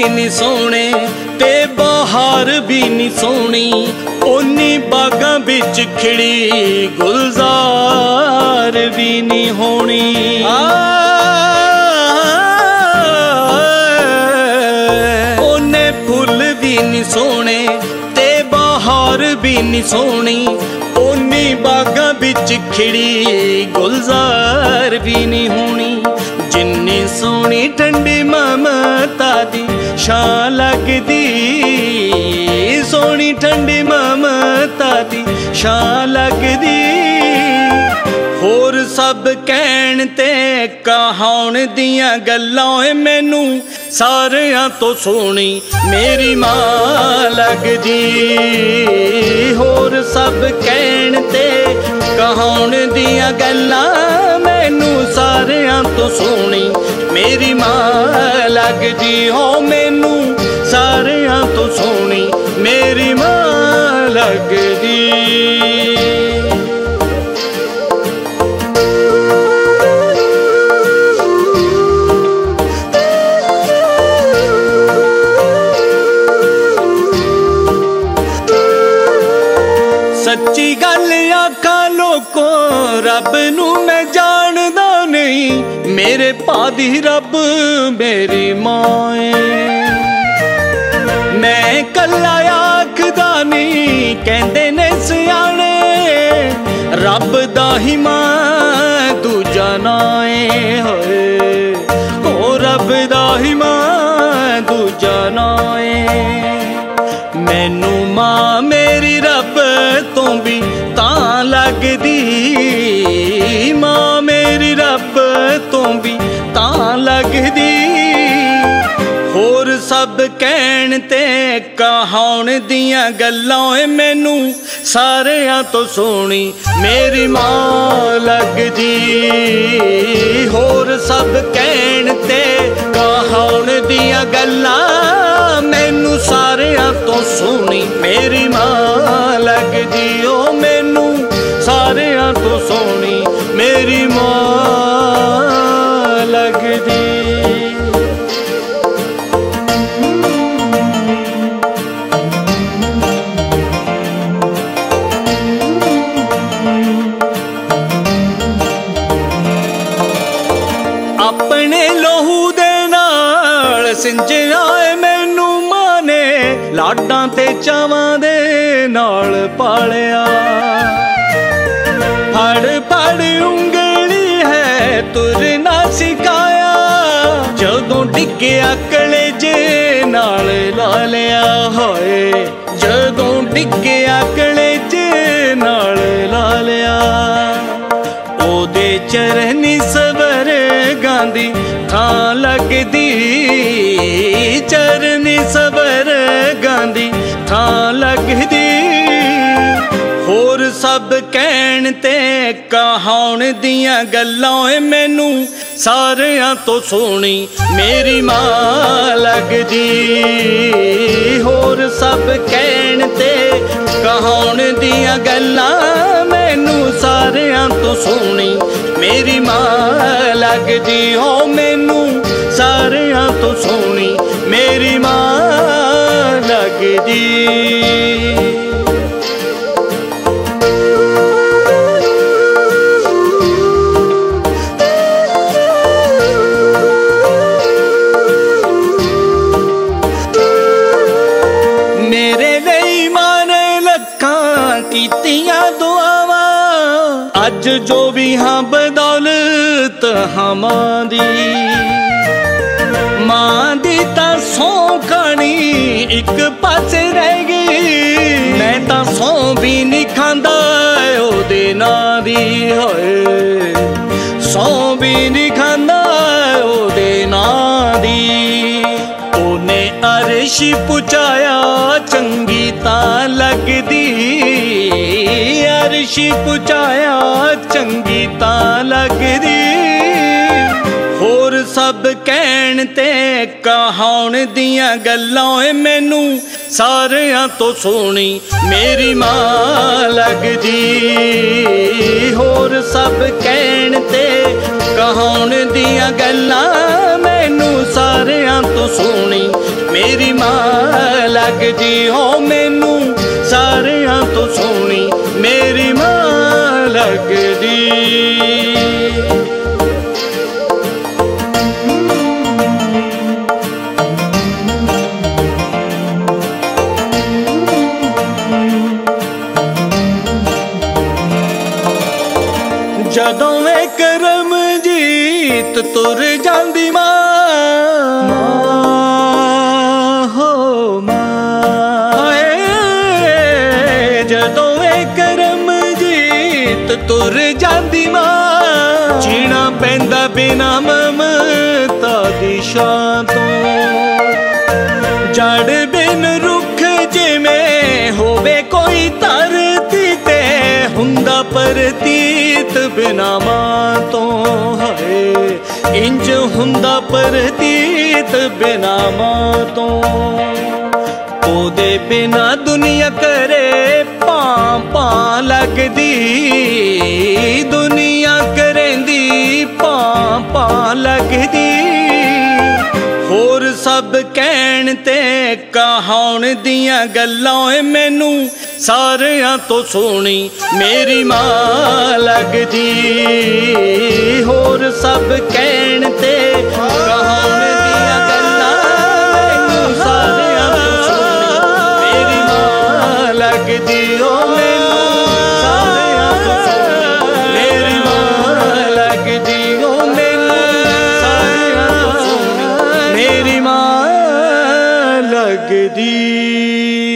नी सोहने ते बहार भी नी सोहनी, ओनी बागां बिच खिड़ी गुलजार भी नी होनी। ओने फुल भी नी सोहने ते बहार भी नी सोहनी, ओनी बागां बिच खिड़ी गुलजार भी नी होनी। जिन्नी सोहनी ठंडी ममता दी छां लगदी, सोहनी ठंडी ममता दी छां लगदी। होर सब कहण ते कहाउण दियां गल्लां मैनू सारियां तो सोहनी मेरी मां लगदी। होर सब कहण ते कहाउण दियां गल्लां मैनू सारियां तो सोहनी मेरी मां लगदी। हो मैनू सारियां तो सोहनी मेरी मां लगदी। सच्ची गल आखा लोको रब नू मैं जानदा नहीं, मेरे पादी रब मेरी मां है। मैं कल्ला आखदा नहीं कहंदे ने सियाणे, रब दा ही मां दूजा नां है। होए ओ रब दा ही मां दूजा नां है। मैनू मां मेरी रब तो भी तां लगदी, मां मेरी रब तो भी तां लगदी। होर सब कहण ते कहाउण दियां गल्लां मैनू सारियां तो सोहनी मेरी मां लगदी। होर सब कहण ते कहाउण दियां गल्लां मैनू सारियां तो सोहनी मेरी मां लगदी। ओ मैनू सारियां तो सोहनी मेरी मां लगदी। अपने लोहू दे नाल सिंजिया मैनू मां ने, लाडां ते चावां दे नाल पालिया। फड़ फड़ उंगली है तुरना सिखाया, जदों डिग्गिया कलेजे नाल ला लिया। होए जदों डिग्गिया कलेजे नाल ला लिया। ओदे चरनी सबर गांधी थां लगदी, चरनी सबर गांधी थां लगदी। होर सब कहण ते कहाउण दियां गल्लां मैनू सारियां तो सोहनी मेरी मां लगदी। होर सब कहण ते कहाउण दियां गल्लां मैनू सारियां तो सोहनी मेरी मां लगदी। हो मैनू सारियां तो सोहनी मेरी मां लगदी। मेरे लिए मां ने लखां कीतियां दुआवां, अज जो भी हाँ बदौलत हाँ मां दी। मां दी तां सौं खानी एक पासे रह गई, मैं तां सौं भी नहीं खांदा ओदे नां दी। होए सौं भी नहीं खांदा ओदे नां दी। ओने अर्श पुचाया चंगी तां लगदी, अर्श पुचाया चंगी तां लगदी। होर सब कहण ते कहाउण दियां गल्लां मैनू सारियां तो सोहनी मेरी मां लगदी। होर सब कहण ते कहाउण दियां गल्लां मैनू सारियां तो सोहनी मेरी मां लगदी हो मैनू सारियां तो सोहनी मेरी मां लगदी। जदों वे करमजीत तुर जांदी मां हो मां, जदों वे करमजीत तुर जांदी मां, जीना पैंदा बिना ममता दी शां तों। जड़ बिन रुख जिवें होवे कोई धरती ते, हुंदा परतीत बिना मां तो है इंज हुंदा परतीत बिना मां तो। ओदे बिना दुनिया करे पां पां लगदी, दुनिया करेंदी पां पां लगदी। होर सब कहण ते कहाउण दियां गल्लां मैनू सारियां तो सोहनी मेरी मां लगदी। होर सब कहण ते कहाउण दियां गल्लां मैनू सारियां तो सोहनी मेरी मां लगदी। ओ मैनू सारियां तो सोहनी मेरी मां लगदी। ओ मैनू सारियां तो सोहनी मेरी मां लगदी।